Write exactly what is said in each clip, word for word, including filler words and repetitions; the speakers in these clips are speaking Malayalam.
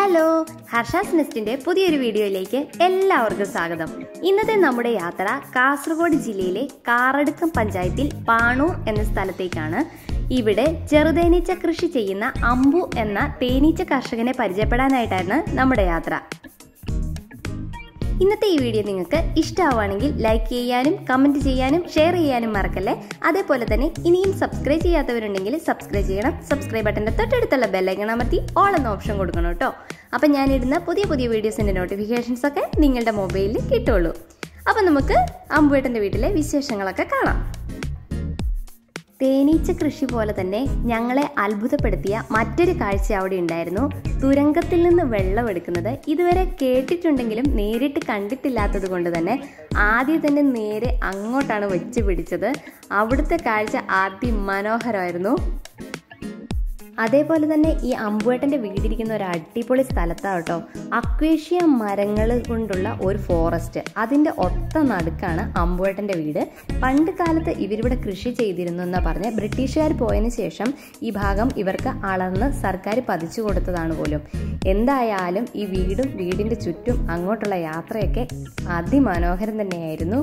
ഹലോ, ഹർഷാസ് നെസ്റ്റിന്റെ പുതിയൊരു വീഡിയോയിലേക്ക് എല്ലാവർക്കും സ്വാഗതം. ഇന്നത്തെ നമ്മുടെ യാത്ര കാസർഗോഡ് ജില്ലയിലെ കാറടുക്കം പഞ്ചായത്തിൽ പാണൂർ എന്ന സ്ഥലത്തേക്കാണ്. ഇവിടെ ചെറുതേനീച്ച കൃഷി ചെയ്യുന്ന അമ്പു എന്ന തേനീച്ച കർഷകനെ പരിചയപ്പെടാനായിട്ടാണ് നമ്മുടെ യാത്ര. ഇന്നത്തെ ഈ വീഡിയോ നിങ്ങൾക്ക് ഇഷ്ടമാവുകയാണെങ്കിൽ ലൈക്ക് ചെയ്യാനും കമൻറ്റ് ചെയ്യാനും ഷെയർ ചെയ്യാനും മറക്കല്ലേ. അതേപോലെ തന്നെ ഇനിയും സബ്സ്ക്രൈബ് ചെയ്യാത്തവരുണ്ടെങ്കിൽ സബ്സ്ക്രൈബ് ചെയ്യണം. സബ്സ്ക്രൈബ് ബട്ടൻ്റെ തൊട്ടടുത്തുള്ള ബെല്ലൈക്കൺ അമർത്തി ഓൾ എന്ന ഓപ്ഷൻ കൊടുക്കണം കേട്ടോ. അപ്പം ഞാനിടുന്ന പുതിയ പുതിയ വീഡിയോസിൻ്റെ നോട്ടിഫിക്കേഷൻസ് ഒക്കെ നിങ്ങളുടെ മൊബൈലിൽ കിട്ടുള്ളൂ. അപ്പം നമുക്ക് അമ്പുവേട്ടൻ്റെ വീട്ടിലെ വിശേഷങ്ങളൊക്കെ കാണാം. തേനീച്ച കൃഷി പോലെ തന്നെ ഞങ്ങളെ അത്ഭുതപ്പെടുത്തിയ മറ്റൊരു കാഴ്ച അവിടെ ഉണ്ടായിരുന്നു. തുരങ്കത്തിൽ നിന്ന് വെള്ളമെടുക്കുന്നത് ഇതുവരെ കേട്ടിട്ടുണ്ടെങ്കിലും നേരിട്ട് കണ്ടിട്ടില്ലാത്തത് കൊണ്ട് തന്നെ ആദ്യം തന്നെ നേരെ അങ്ങോട്ടാണ് വെച്ച് പിടിച്ചത്. അവിടുത്തെ കാഴ്ച അതിമനോഹരമായിരുന്നു. അതേപോലെ തന്നെ ഈ അമ്പുവേട്ടൻ്റെ വീടിരിക്കുന്ന ഒരു അടിപൊളി സ്ഥലത്താണ് കേട്ടോ. അക്വേഷ്യ മരങ്ങൾ കൊണ്ടുള്ള ഒരു ഫോറസ്റ്റ്, അതിൻ്റെ ഒത്ത നടുക്കാണ് അമ്പുവേട്ടൻ്റെ വീട്. പണ്ട് കാലത്ത് ഇവരിവിടെ കൃഷി ചെയ്തിരുന്നു എന്നാ പറഞ്ഞ് ബ്രിട്ടീഷുകാർ പോയതിന് ശേഷം ഈ ഭാഗം ഇവർക്ക് അളന്ന് സർക്കാർ പതിച്ചു കൊടുത്തതാണ് പോലും. എന്തായാലും ഈ വീടും വീടിൻ്റെ ചുറ്റും അങ്ങോട്ടുള്ള യാത്രയൊക്കെ അതിമനോഹരം തന്നെയായിരുന്നു.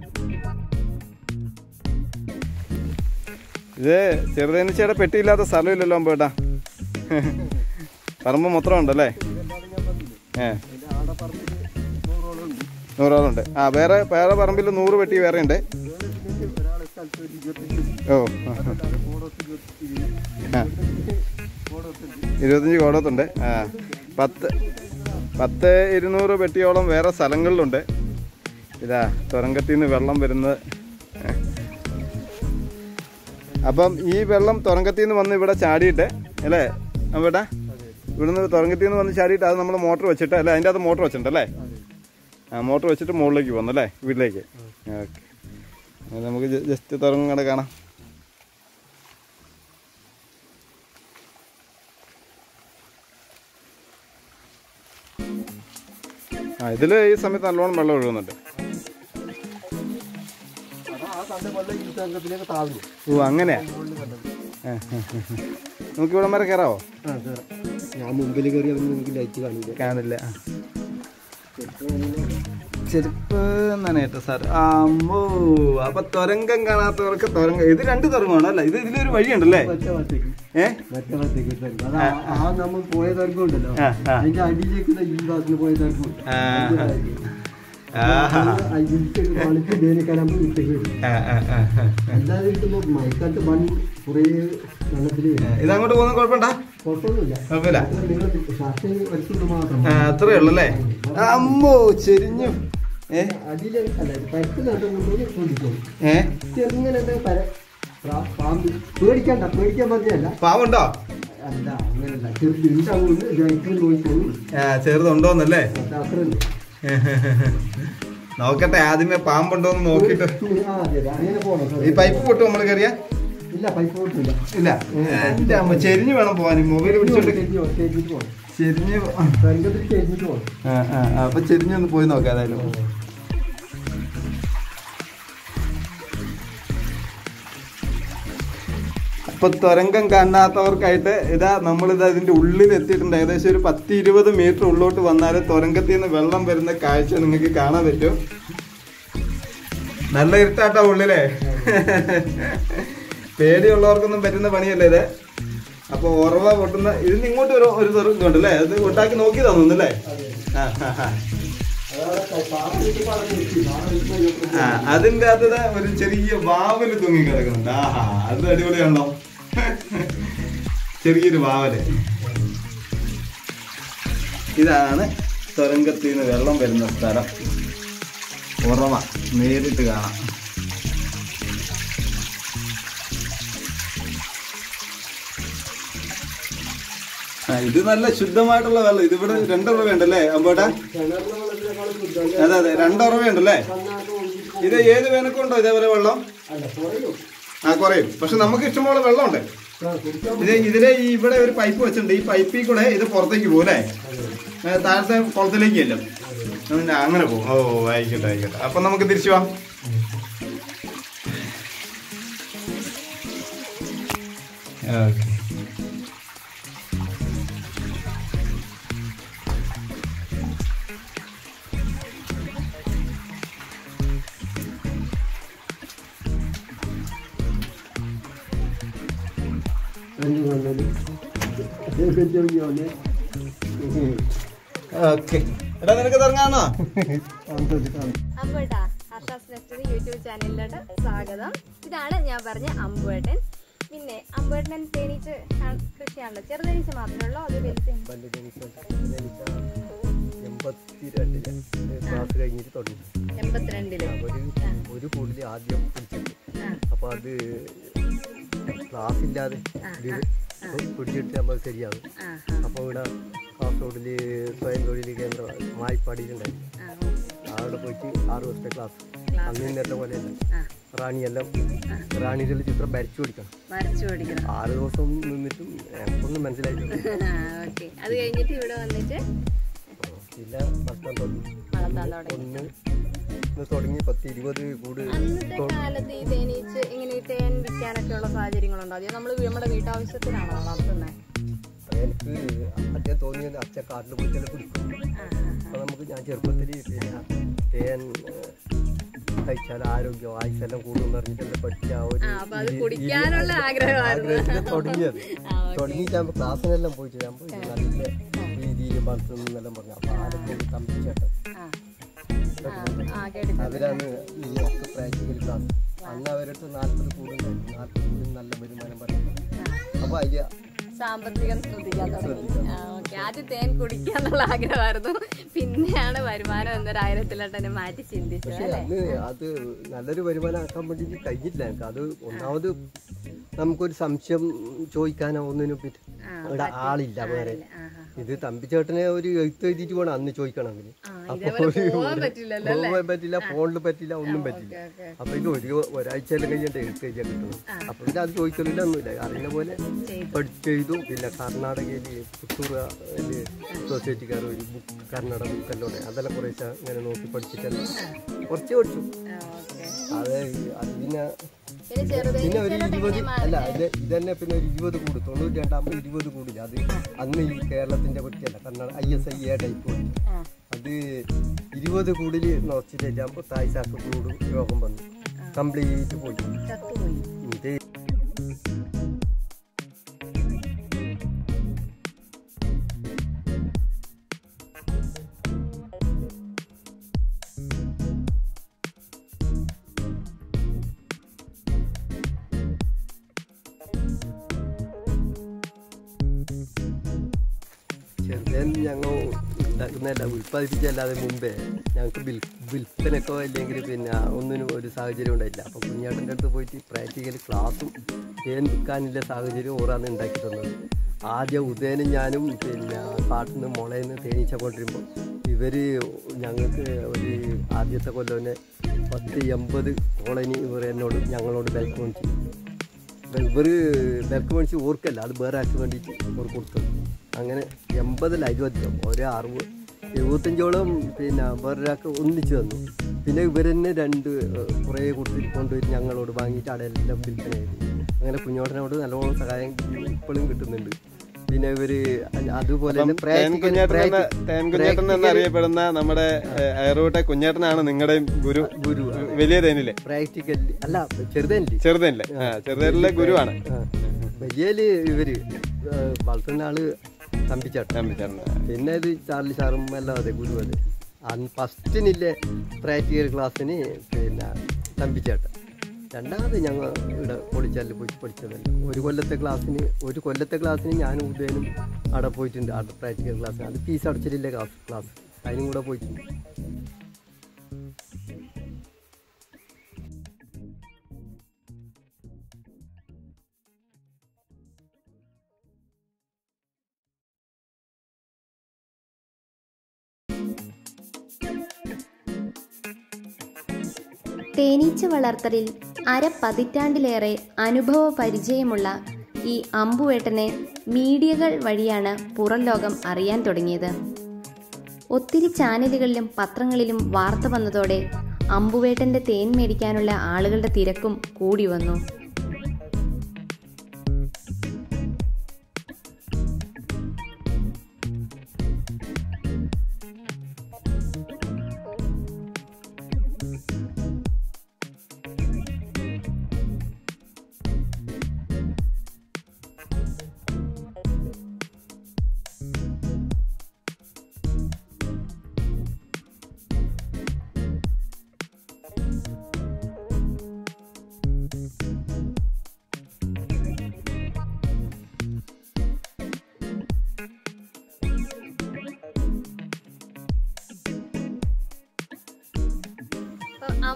ഇത് ചെറുതേനീച്ചയുടെ പെട്ടിയില്ലാത്ത സ്ഥലമില്ലല്ലോ അമ്പേട്ടാ. പറമ്പ് മൊത്തം ഉണ്ടല്ലേ? ഏ നൂറോളുണ്ട്. ആ വേറെ വേറെ പറമ്പിൽ നൂറ് പെട്ടി വേറെ ഉണ്ട്. ഓ ആ ഇരുപത്തഞ്ച് കോടത്തുണ്ട്. ആ പത്ത് പത്ത് ഇരുന്നൂറ് പെട്ടിയോളം വേറെ സ്ഥലങ്ങളിലുണ്ട്. ഇതാ തുരങ്കത്തിൽ നിന്ന് വെള്ളം വരുന്നത്. അപ്പം ഈ വെള്ളം തുരങ്കത്തിൽ നിന്ന് വന്ന് ഇവിടെ ചാടിയിട്ട് അല്ലേ അമ്പേട്ടാ? ഇവിടുന്ന് തുരങ്കത്തിൽ നിന്ന് വന്ന് ചാടിയിട്ട് അത് നമ്മൾ മോട്ടർ വെച്ചിട്ട് അല്ലേ, അതിൻ്റെ അകത്ത് മോട്ടർ വെച്ചിട്ടുണ്ടല്ലേ? ആ മോട്ടർ വെച്ചിട്ട് മുകളിലേക്ക് പോകുന്നല്ലേ, വീട്ടിലേക്ക്. ഓക്കെ, നമുക്ക് ജസ്റ്റ് തുരങ്കം കട കാണാം. ആ ഇതിൽ ഈ സമയത്ത് നല്ലോണം വെള്ളം ഒഴുകുന്നുണ്ട്. ഓ അങ്ങനെയാ? നമുക്ക് ഇവിടെ വരെ കയറാവോ? ഞാൻ മുമ്പിൽ കയറി നിങ്ങൾക്ക് ലൈറ്റ് കാണില്ല കാണില്ല. ചെരുപ്പ് നനയട്ടെ സാർ. അമ്മോ, അപ്പൊ തുരങ്കം കാണാത്തവർക്ക് തുരങ്കം. ഇത് രണ്ട് തുരങ്കമാണ് അല്ല? ഇത് ഇതിലൊരു വഴിയുണ്ടല്ലേ? ഏഹ് നമ്മൾ പോയ തുരങ്കം ഉണ്ടല്ലോ, അതിന്റെ അടിയിലേക്ക് ഈ ഭാഗത്തിന് പോയ തുരങ്കം. ഇതങ്ങോട്ട് പോകുന്ന കുഴപ്പമുണ്ടാ? കുഴപ്പമില്ല, അത്രേ ഉള്ളല്ലേ? അമ്മോ ചെരിഞ്ഞു. പേടിക്കണ്ട, പേടിക്കാൻ പറഞ്ഞല്ല. പാവുണ്ടോ? അല്ല അങ്ങനല്ല, ചെറുതുണ്ടോന്നല്ലേ? നോക്കട്ടെ ആദ്യമേ പാമ്പുണ്ടോന്ന് നോക്കിട്ട്. ഈ പൈപ്പ് പൊട്ടും നമ്മള് കയറിയ? ഇല്ല, പൈപ്പ് പൊട്ടില്ല. ഇല്ല, എന്റെ അമ്മ ചെരിഞ്ഞ് വേണം പോവാൻ. മൊബൈൽ പിടിച്ചോണ്ട് ചെരിഞ്ഞ്. അപ്പൊ ചെരിഞ്ഞൊന്ന് പോയി നോക്കാം ഏതായാലും. അപ്പൊ തുരങ്കം കാണാത്തവർക്കായിട്ട് ഇതാ നമ്മളിതാ ഇതിന്റെ ഉള്ളിൽ എത്തിയിട്ടുണ്ട്. ഏകദേശം ഒരു പത്ത് ഇരുപത് മീറ്റർ ഉള്ളോട്ട് വന്നാല് തുരങ്കത്തിൽ നിന്ന് വെള്ളം വരുന്ന കാഴ്ച നിങ്ങൾക്ക് കാണാൻ പറ്റും. നല്ല ഇരുട്ടാട്ടോ ഉള്ളിലെ. പേടിയുള്ളവർക്കൊന്നും പറ്റുന്ന പണിയല്ലേ ഇത്. അപ്പൊ ഉറവ പൊട്ടുന്ന ഇതിന് ഇങ്ങോട്ട് ഒരു ഒരു തുറക്കുണ്ടല്ലേ? അത് ഉണ്ടാക്കി നോക്കി തന്നല്ലേ? ആ അതിന്റെ അകത്ത് ഒരു ചെറിയ വാവല് തൂങ്ങി കിടക്കുന്നുണ്ട്. ആഹാ, അത് അടിപൊളിയാണല്ലോ. ചെറിയൊരു വാവല്. ഇതാണ് തുരങ്കത്തിൽ നിന്ന് വെള്ളം വരുന്ന സ്ഥലം. ഉറവ നേരിട്ട് കാണാം. ആ ഇത് നല്ല ശുദ്ധമായിട്ടുള്ള വെള്ളം. ഇതിവിടെ രണ്ടുറവയുണ്ടല്ലേ അമ്പോട്ടാ? അതെ അതെ, രണ്ടുറവയുണ്ടല്ലേ? ഇത് ഏത് വേനക്കുണ്ടോ ഇതേപോലെ വെള്ളം? ആ കുറയും, പക്ഷെ നമുക്ക് ഇഷ്ടംപോലെ വെള്ളമുണ്ട്. ഇത് ഇതിലെ ഈ ഇവിടെ ഒരു പൈപ്പ് വെച്ചിട്ടുണ്ട്. ഈ പൈപ്പിൽ കൂടെ ഇത് പുറത്തേക്ക് പോകും അല്ലേ? താഴത്തെ കുളത്തിലേക്ക് ചെല്ലും. അങ്ങനെ പോകും. ഓ ആയിക്കോട്ടെ ആയിക്കോട്ടെ. അപ്പൊ നമുക്ക് തിരിച്ചു പോവാം. ഓക്കെ, ഓക്കെ എടാ നിനക്ക് തുടങ്ങാണോ? അമ്പുവേട്ടാ ഹർഷാസ് നെസ്റ്റ് യൂട്യൂബ് ചാനലിലോട്ട് സ്വാഗതം. ഇതാണ് ഞാൻ പറഞ്ഞ അമ്പുവേട്ടൻ. പിന്നെ അമ്പുവേട്ടൻ തേനീച്ച കൃഷിയാണല്ലോ, ചെറുതേനീച്ച മാത്രമേ ഉള്ളൂ അത് വലുത്? എൺപത്തിരണ്ടില് ക്ലാസ് കഴിഞ്ഞിട്ട് തുടങ്ങി. എൺപത്തിരണ്ടില് ഒരു കൂടുതൽ ആദ്യം പിടിച്ചിട്ട്, അപ്പൊ അത് ക്ലാസ് ഇല്ലാതെ പിടിച്ചിട്ട് നമ്മൾ ശരിയാകും. അപ്പൊ ഇവിടെ കാസർഗോഡില് സ്വയം തൊഴിൽ കേന്ദ്രം മായിപ്പാടിയിലുണ്ടായിരുന്നു. അവിടെ പോയിട്ട് ആറ് ദിവസത്തെ ക്ലാസ്. അന്ന് ഇന്നത്തെ പോലെയല്ല, റാണിയെല്ലാം റാണിയുടെ ചിത്രം വരച്ചു പഠിക്കണം. ആറ് ദിവസം നിന്നിട്ടും എപ്പൊന്നും മനസ്സിലായിട്ടുണ്ട്. അത് കഴിഞ്ഞിട്ട് ഇവിടെ വന്നിട്ട് പിന്നെ വളർത്താൻ തുടങ്ങി. ഒന്ന് തുടങ്ങി പത്ത് ഇരുപത് കൂട്. അന്നത്തെ കാലത്ത് ഈ തേനീച്ച് ഇങ്ങനെ തേൻ വിൽക്കാനൊക്കെ ഉള്ള സാഹചര്യങ്ങളുണ്ടോ? അത് നമ്മൾ നമ്മുടെ വീട്ടാവശ്യത്തിനാണോ വളർത്തുന്നത്? എനിക്ക് ആദ്യം തോന്നിയത് അച്ഛൻ കാട്ടിൽ പോയിട്ടെല്ലാം കുടിക്കും. അപ്പൊ നമുക്ക് ഞാൻ ചെറുപ്പത്തിൽ പിന്നെ തേൻ കഴിച്ചാൽ ആരോഗ്യം ആയുസെല്ലാം കൂടും പറഞ്ഞിട്ടെല്ലാം പഠിച്ച ആ ഒരു ആഗ്രഹത്തിൽ തുടങ്ങിയത്. തുടങ്ങിയിട്ടാകുമ്പോൾ ക്ലാസ്സിനെല്ലാം പോയിട്ട് ഞാൻ പോയി നല്ല രീതിയിൽ വളർത്തുന്നെല്ലാം പറഞ്ഞു. അപ്പൊ ആരെങ്കിലും തമ്പിച്ചേട്ടൻ അവരാണ് ഈ പ്രാക്ടിക്കൽ ക്ലാസ്. അന്ന് അവരുടെ നാൽപ്പത് കൂടുണ്ടായിരുന്നു. നാൽപ്പത് കൂടും നല്ല വരുമാനം പറഞ്ഞു. അപ്പൊ അതില് സാമ്പത്തികം ശ്രദ്ധിക്കാൻ തുടങ്ങി. ആദ്യം തേൻ കുടിക്കാന്നുള്ള ആഗ്രഹമായിരുന്നു, പിന്നെയാണ് വരുമാനം എന്നൊരായിരത്തിലോട്ടെ മാറ്റി ചിന്തിച്ചത്. പക്ഷെ അന്ന് അത് നല്ലൊരു വരുമാനം ആക്കാൻ വേണ്ടിയിട്ട് കഴിഞ്ഞിട്ടില്ല എനിക്ക്. അത് ഒന്നാമത് നമുക്കൊരു സംശയം ചോദിക്കാനോ ഒന്നിനും പറ്റി ഇവിടെ ആളില്ല വേറെ. ഇത് തമ്പിച്ചേട്ടനെ ഒരു എഴുത്ത് എഴുതിയിട്ട് വേണം അന്ന് ചോദിക്കണമെങ്കിൽ. അപ്പൊ പോകാൻ പറ്റില്ല, ഫോണിൽ പറ്റില്ല, ഒന്നും പറ്റില്ല. അപ്പൊ ഇത് ഒരു ഒരാഴ്ചയെല്ലാം കഴിഞ്ഞിട്ട് എഴുത്ത് എഴുതിയാൽ കിട്ടണം. അപ്പൊ പിന്നെ അത് ചോദിക്കലില്ല, ഒന്നുമില്ല. അറിയുന്ന പോലെ പഠിച്ചെഴുതും. പിന്നെ കർണാടകയിൽ പുത്തൂർ സൊസൈറ്റിക്കാർ ഒരു ബുക്ക് കന്നഡ ബുക്കെല്ലാം ഉണ്ട്. അതെല്ലാം കുറേശ്ശെ ഇങ്ങനെ നോക്കി പഠിച്ചിട്ടല്ല കുറച്ച് പഠിച്ചു. അതെ അതിനെ പിന്നെ ഒരു ഇരുപത് അല്ല ഇത് ഇതന്നെ പിന്നെ ഒരു ഇരുപത് കൂടി തൊണ്ണൂറ്റി രണ്ടാകുമ്പോൾ ഇരുപത് കൂടില്ല. അത് അന്ന് ഈ കേരളത്തിന്റെ പറ്റിയല്ല, Karnataka I S I A type കൂടി. അത് ഇരുപത് കൂടിൽ നിറച്ചിട്ടാകുമ്പോൾ തായ്സാക്ക് കൂട് രോഗം വന്നു, കംപ്ലീറ്റ് പോയി. ഇത് ചെറുതേൻ ഞങ്ങൾ ഉണ്ടാക്കുന്നതല്ല, ഉൽപ്പാദിപ്പിച്ചല്ലാതെ മുമ്പേ ഞങ്ങൾക്ക് വിൽ വിൽപ്പനക്കോ ഇല്ലെങ്കിൽ പിന്നെ ഒന്നിനും ഒരു സാഹചര്യം ഉണ്ടായില്ല. അപ്പോൾ കുഞ്ഞാട്ടൻ്റെ അടുത്ത് പോയിട്ട് പ്രാക്ടിക്കൽ ക്ലാസ്സും തേൻ വിൽക്കാനുള്ള സാഹചര്യം ഓറാന്ന് ഉണ്ടാക്കി തന്നത്. ആദ്യം ഉദയനും ഞാനും പിന്നെ കാട്ടിൽ നിന്ന് മുളയിൽ നിന്ന് തേനീച്ച കൊണ്ടിരുമ്പോൾ ഇവർ ഞങ്ങൾക്ക് ഒരു ആദ്യത്തെ കൊല്ലം പത്ത് എൺപത് കോളനി ഇവർ എന്നോട് ഞങ്ങളോട് വിലക്ക് മേടിച്ചു. ഇവർ വിലക്ക് മേടിച്ച് ഓർക്കല്ല, അത് വേറെ ആക്കി വേണ്ടിയിട്ട് ഇവർ കൊടുത്തത്. അങ്ങനെ എൺപതിൽ അരുപധികം ഒരു അറുപത് എഴുപത്തഞ്ചോളം പിന്നെ വേറൊരാൾക്ക് ഒന്നിച്ച് തന്നു. പിന്നെ ഇവർ തന്നെ രണ്ട് കുറേ കൊടുത്തിട്ട് കൊണ്ടുപോയി ഞങ്ങളോട് വാങ്ങിയിട്ട് അവിടെ എല്ലാം വിൽപ്പന ചെയ്തു. അങ്ങനെ കുഞ്ഞോട്ടനോട് നല്ലോണം സഹായം ഇപ്പോഴും കിട്ടുന്നുണ്ട്. പിന്നെ ഇവര് അതുപോലെ തേൻകുഞ്ഞേട്ടൻ എന്നറിയപ്പെടുന്ന നമ്മുടെ അയറൂട്ടെ കുഞ്ഞേട്ടനാണ് നിങ്ങളുടെ ഗുരു. ഗുരു വലിയ തേനില്ലേ? പ്രാക്ടിക്കൽ അല്ല, ചെറുതേനില്ലേ? ചെറുതേനില്ലേ? ചെറുതേനിലെ ഗുരുവാണ്. വലിയല് ഇവര് വളർത്തുന്ന ആള് തമ്പിച്ചേട്ടൻ. പിന്നെ ഇത് ചാർലി സാറും എല്ലാം അതെ ഗുരു. അതെ ഫസ്റ്റിനില്ലേ പ്രാക്ടിക്കൽ ക്ലാസ്സിന് പിന്നെ തമ്പിച്ചേട്ടൻ. രണ്ടാമത് ഞങ്ങൾ ഇവിടെ പൊളിച്ചാലിൽ പോയി പഠിച്ചതല്ല. ഒരു കൊല്ലത്തെ ക്ലാസ്സിന് ഒരു കൊല്ലത്തെ ക്ലാസ്സിന് ഞാനും ഉദയനും അവിടെ പോയിട്ടുണ്ട്. അവിടെ പ്രാക്ടിക്കൽ ക്ലാസ്സിന് അത് ഫീസ് അടച്ചിട്ടില്ല ക്ലാസ് ക്ലാസ് അതിനും കൂടെ പോയിട്ടുണ്ട്. തേനീച്ച വളർത്തലിൽ അര പതിറ്റാണ്ടിലേറെ അനുഭവ പരിചയമുള്ള ഈ അമ്പുവേട്ടനെ മീഡിയകൾ വഴിയാണ് പുറം ലോകം അറിയാൻ തുടങ്ങിയത്. ഒത്തിരി ചാനലുകളിലും പത്രങ്ങളിലും വാർത്ത വന്നതോടെ അമ്പുവേട്ടൻ്റെ തേൻ മേടിക്കാനുള്ള ആളുകളുടെ തിരക്കും കൂടി വന്നു.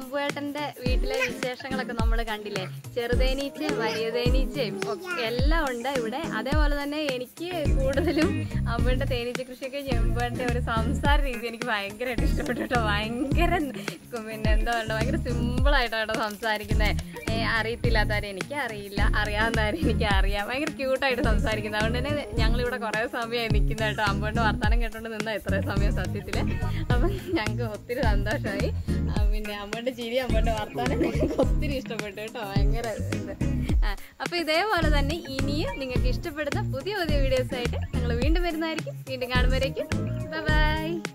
അമ്പുവേട്ടന്റെ വീട്ടിലെ വിശേഷങ്ങളൊക്കെ നമ്മൾ കണ്ടില്ലേ. ചെറുതേനീച്ചയും വലിയ തേനീച്ചയും ഒക്കെ എല്ലാം ഉണ്ട് ഇവിടെ. അതേപോലെ തന്നെ എനിക്ക് കൂടുതലും അമ്പുവേട്ടന്റെ തേനീച്ച കൃഷിയൊക്കെ അമ്പുവേട്ടന്റെ ഒരു സംസാര രീതി എനിക്ക് ഭയങ്കരമായിട്ട് ഇഷ്ടപ്പെട്ടു കേട്ടോ. ഭയങ്കര പിന്നെ എന്താ പറയുക, ഭയങ്കര സിമ്പിളായിട്ടാണ് സംസാരിക്കുന്നത്. അറിയത്തില്ലാത്തവരെ എനിക്ക് അറിയില്ല, അറിയാവുന്നവരെ എനിക്ക് അറിയാം. ഭയങ്കര ക്യൂട്ടായിട്ട് സംസാരിക്കുന്നത്. അതുകൊണ്ട് തന്നെ ഞങ്ങളിവിടെ കുറേ സമയമായി നിൽക്കുന്ന കേട്ടോ. അമ്പുവേട്ടൻ്റെ വർത്താനം കേട്ടോണ്ട് നിന്നാ എത്രയും സമയം സത്യത്തില്. അപ്പം ഞങ്ങൾക്ക് ഒത്തിരി സന്തോഷമായി. പിന്നെ അമ്മയുടെ ചിരി, അമ്മയുടെ വർത്താനം ഞങ്ങൾക്ക് ഒത്തിരി ഇഷ്ടപ്പെട്ടു കേട്ടോ. ഭയങ്കര ഇത്. അപ്പൊ ഇതേപോലെ തന്നെ ഇനിയും നിങ്ങൾക്ക് ഇഷ്ടപ്പെടുന്ന പുതിയ പുതിയ വീഡിയോസ് ആയിട്ട് ഞങ്ങൾ വീണ്ടും വരുന്നതായിരിക്കും. വീണ്ടും കാണുമ്പോഴേക്കും ബൈ ബൈ.